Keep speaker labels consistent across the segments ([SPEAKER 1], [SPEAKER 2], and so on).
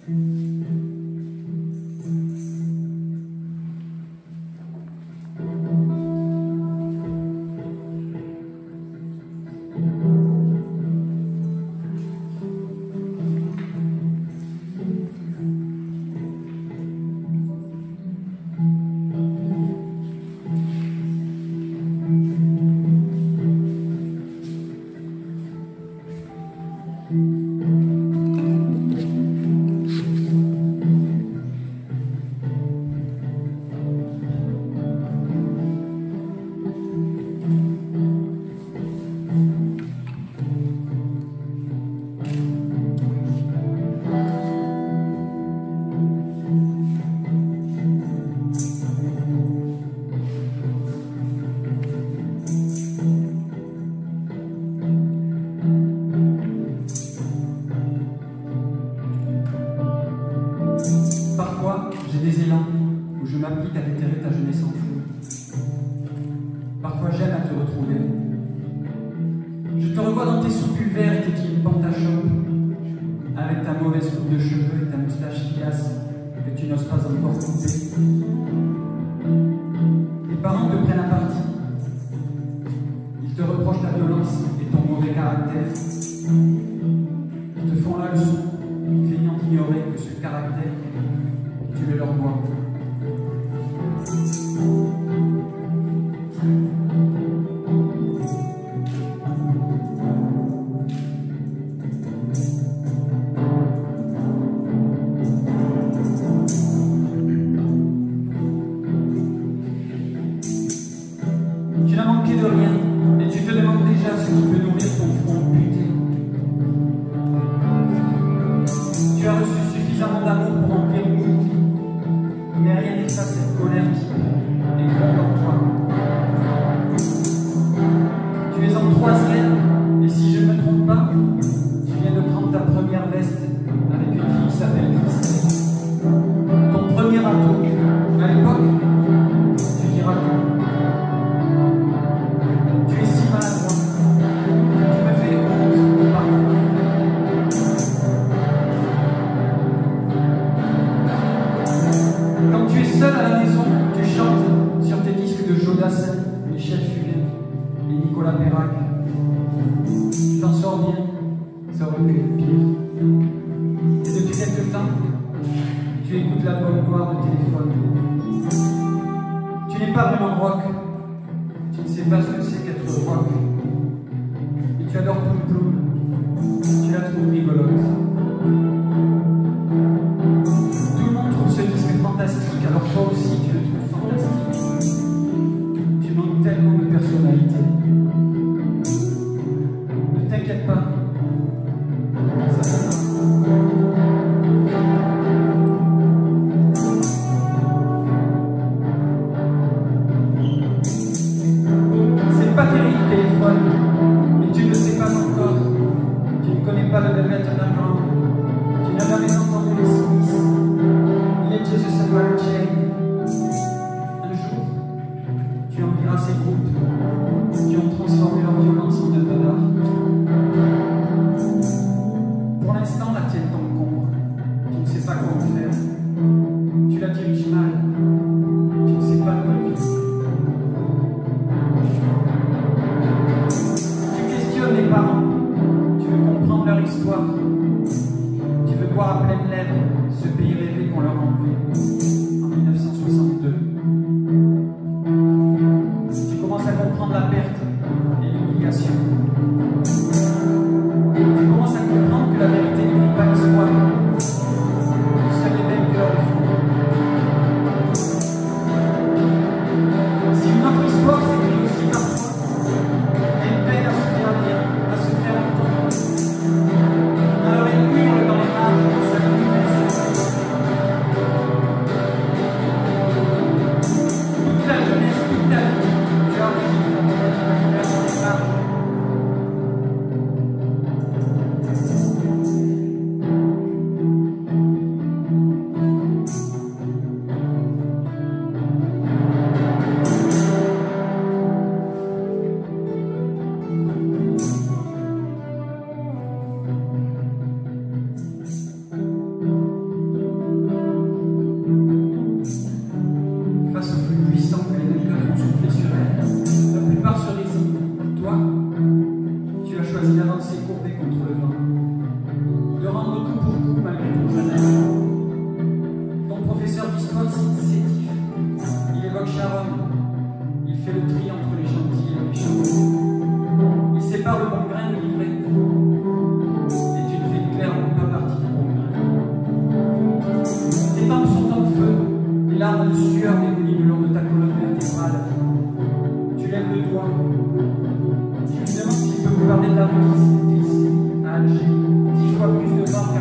[SPEAKER 1] J'ai des élans où je m'applique à déterrer ta jeunesse en fou. Parfois j'aime à te retrouver. Je te revois dans tes soupes verts et tes jeans pantachops, avec ta mauvaise coupe de cheveux et ta moustache filasse que tu n'oses pas encore couper. Tes parents te prennent à partie. Ils te reprochent ta violence et ton mauvais caractère. Ils te font la leçon, feignant d'ignorer que ce caractère, tu es leur voix. Tu n'as manqué de rien et tu te demandes déjà ce qui peut nourrir ton front buté. Tu as reçu suffisamment d'amour pour remplir une vie, mais rien n'efface cette colère qui est grande en toi. Tu es en troisième et si je ne me trompe pas, tu viens de prendre ta première veste avec une fille qui s'appelle Christine. Ton premier atout, à l'époque, tu diras que tu es si maladroit, tu me fais honte parfois. Quand tu es seul à la maison, tu chantes sur tes disques de Jodassin, Michel Fugain et Nicolas Perrac. Tu t'en sors bien, ça aurait pu être pire. Et depuis quelque temps, tu écoutes l'album noir de téléphone. Tu n'es pas vraiment rock, tu ne sais pas ce que c'est qu'être rock. Et tu adores Ploum Ploum, tu la trouves rigolote. Tout le monde trouve ce disque fantastique, alors toi aussi tu le trouves fantastique. Tu manques tellement de personnalité. Ne t'inquiète pas, ça va. C'est pas terrible le téléphone, mais tu ne le sais pas encore. Tu ne connais pas le Velvet Underground. Tu n'as jamais entendu les Smiths, ni les Jesus and Mary Chain. Un jour, tu envieras ces groupes qui ont transformé leur violence en œuvre d'art. Pour l'instant, la tienne t'encombre. Tu ne sais pas comment faire. Tu la diriges mal. Tu ne sais pas quoi vivre. Tu questionnes les parents. Tu veux comprendre leur histoire. Tu veux boire à pleines lèvres ce pays rêvé qu'on leur a enlevé en 1962. Tu commences à comprendre la perte et l'humiliation. Tu commences à comprendre que la vérité ne vit pas l'histoire. Seuls les vainqueurs le font. Si notre histoire s'écrit aussi parfois, elle peine à se faire lire, à se faire entendre. Alors elle hurle dans les marges de sa vie.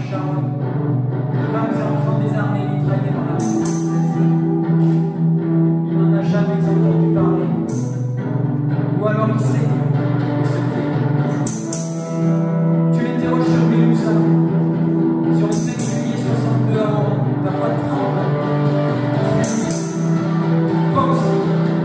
[SPEAKER 1] Charles, de femmes et enfants des armées mitraillés dans la rue. Il n'en a jamais entendu parler. Ou alors il sait, il se tait. Tu l'interroges sur Mélusa, sur le 7 juillet 62 à Rouen, ta voix tremble. Toi aussi.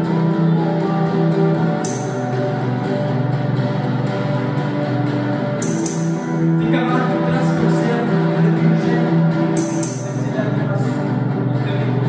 [SPEAKER 1] Tes camarades de classe t'observent avec une gêne, c'est l'admiration, ils te répondent.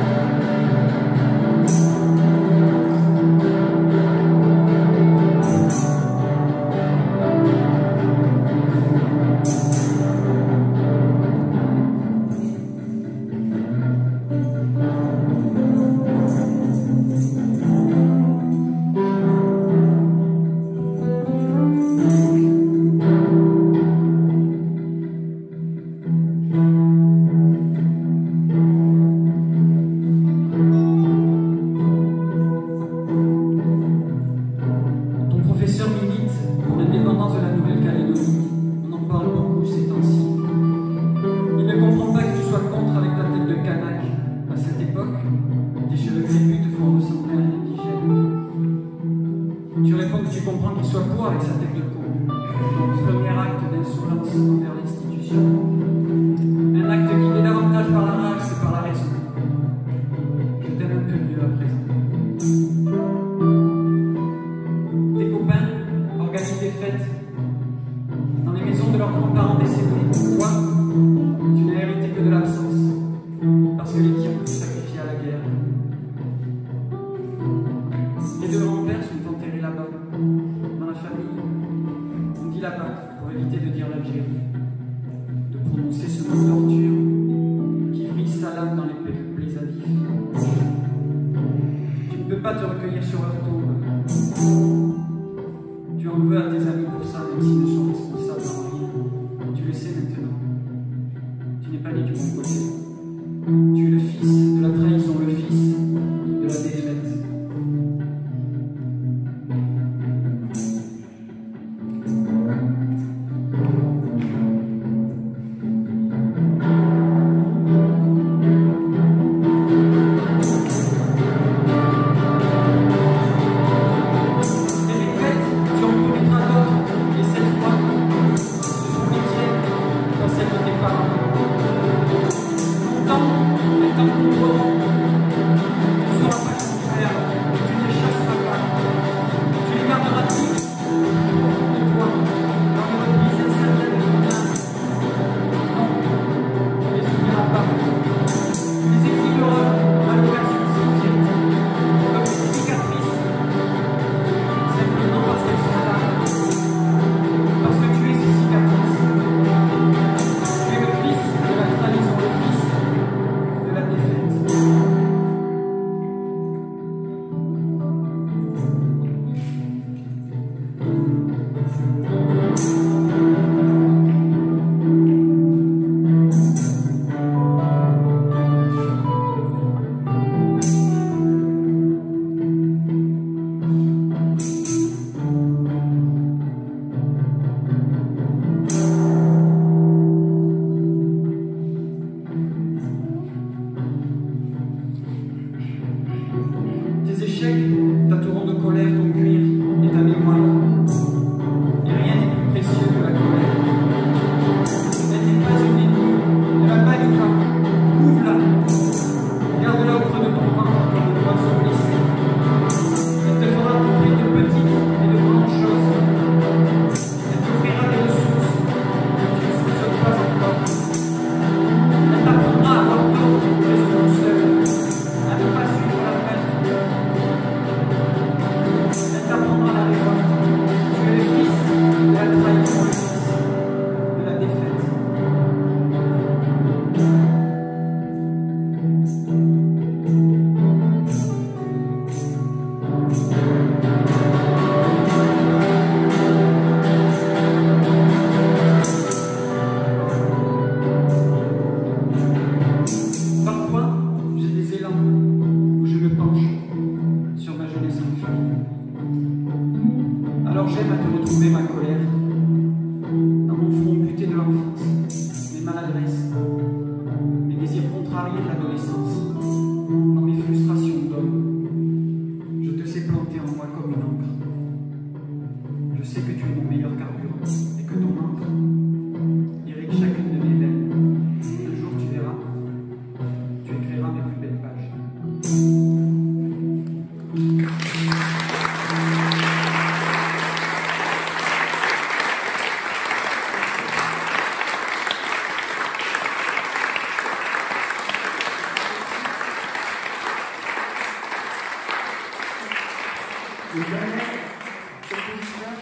[SPEAKER 1] Tu comprends qu'il soit pour avec sa tête de peau. Donc, premier acte d'insolence envers l'institution. Un acte guidé davantage par la rage que par la raison. Je t'aime un peu mieux à présent. Tes copains organisent des fêtes dans les maisons de leurs grands-parents décédés. Toi, tu n'as hérité que de l'absence, parce que les tiens ont été sacrifiés à la guerre. Les deux grands-pères sont enterrés là-bas. Dans la famille, on dit la BAC pour éviter de dire l'Algérie, de prononcer ce mot torture qui brise sa lame dans les plaies à vif. Tu ne peux pas te recueillir sur leur tombe. Tu en veux à tes amis pour ça, même s'ils ne sont responsables en rien. Tu le sais maintenant. Tu n'es pas né du bon côté. Tu es le fils de la trahison, le fils de la défaite. Le maladresses, mes désirs contrariés de l'adolescence, dans mes frustrations d'homme. Je te sais planter en moi comme une encre. Je sais que tu es mon meilleur carburant et que ton encre irrigue chacune de mes veines. Un jour tu verras, tu écriras mes plus belles pages. Le dernier compositeur,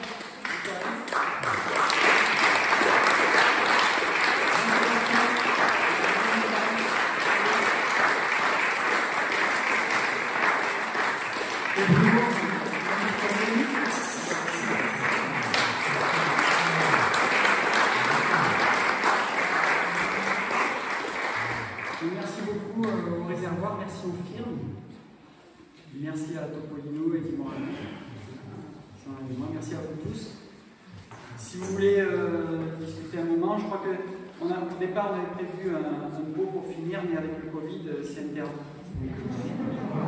[SPEAKER 1] merci beaucoup au réservoir, merci aux firmes, merci à Topolino et Dimorano. Merci à vous tous. Si vous voulez discuter un moment, je crois qu'au départ on avait prévu un pot pour finir, mais avec le Covid, c'est interdit.